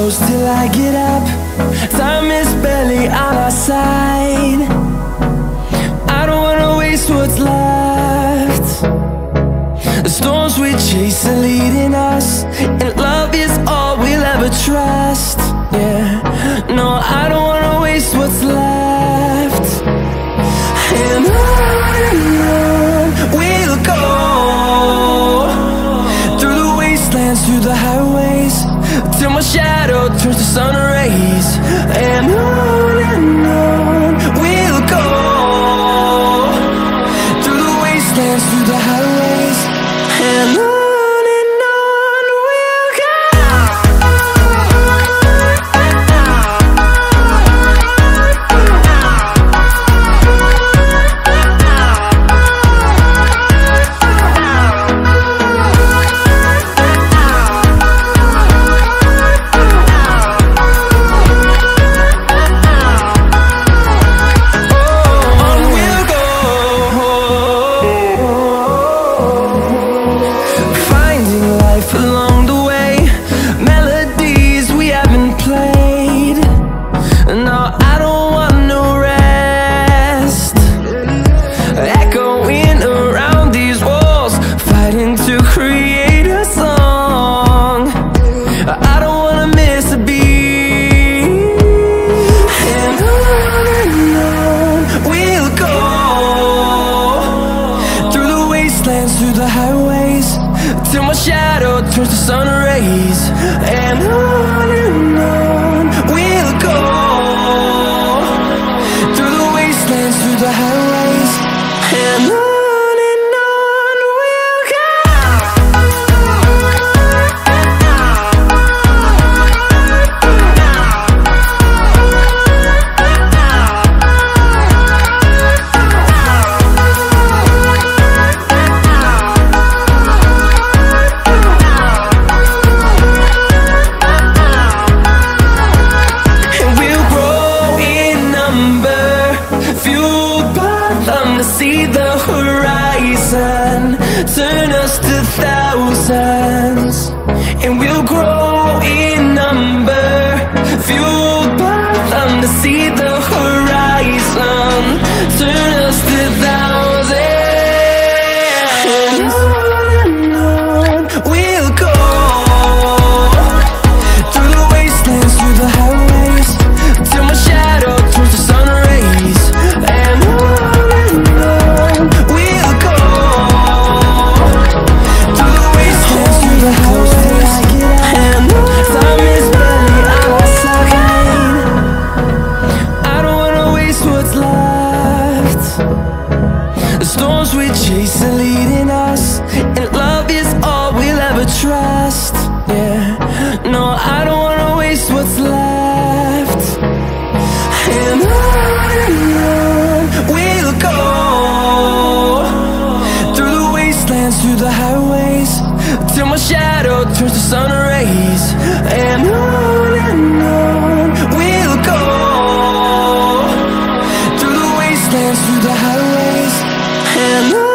close till I get up. Time is barely on our side. I don't wanna waste what's left. The storms we chase are leading us, and love is all we'll ever trust. Yeah, no, I don't wanna waste what's left. And on we'll go, through the wastelands, through the highways, till my shadow turns to sun rays. And on we'll go, through the wastelands, through the highways, and on we'll go. Through the highways, till my shadow turns to sun rays. And on we'll go, through the wastelands, through the highways, and on we'll go. See the horizon, turn us to thousands, and we'll grow in number, fueled by them. To see the horizon, turn us to thousands, and on we'll go, through the wastelands, through the highways, till my shadow turns to sun rays. And chase are leading us, and love is all we'll ever trust. Yeah, no, I don't wanna waste what's left. And on we'll go, through the wastelands, through the highways, till my shadow turns to sun rays. And on we'll go, through the wastelands, through the highways, and on.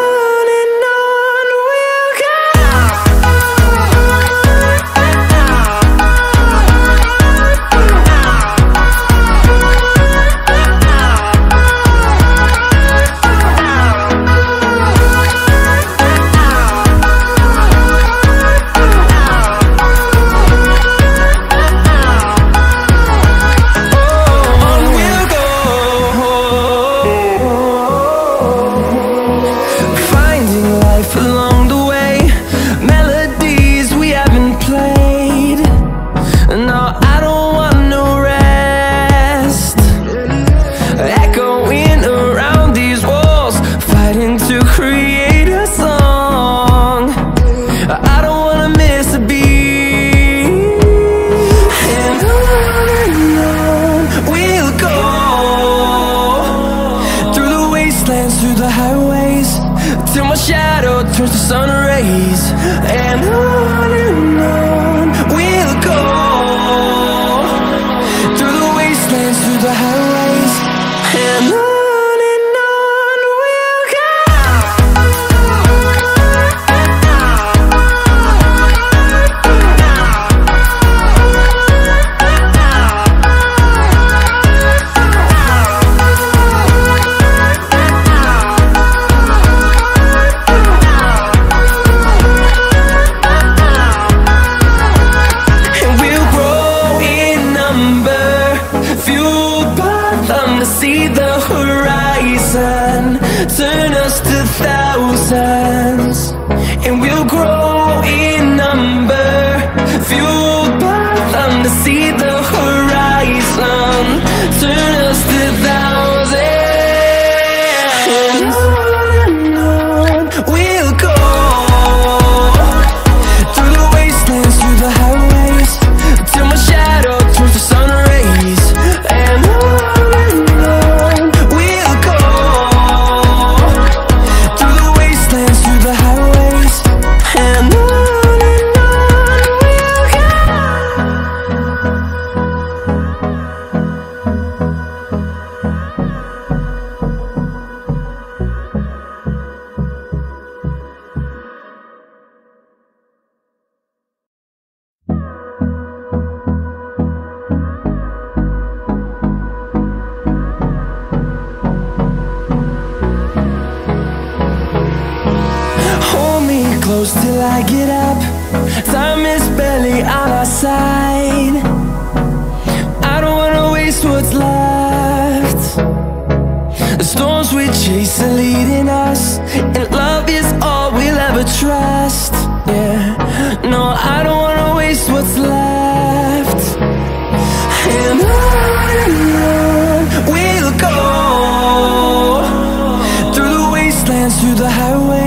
Through the highways, till my shadow turns to sun rays. And on we'll go, through the wastelands, through the highways, and on. We'll go. fathom to see the horizon. Turn us to thousands, and we'll grow in number. Fueled by them to see the horizon. Turn us to thousands, and on we'll go. Through the wastelands, through the highways, till my shadow turns to sun rays. And on we'll go. Through the wastelands, through the highways, and on we'll go. Hold me close till I get up. Time is barely on our side. I don't wanna waste what's left. The storms we chase are leading us, and love is all we'll ever trust. Yeah, no, I don't wanna waste what's left. And on we'll go. Through the wastelands, through the highways,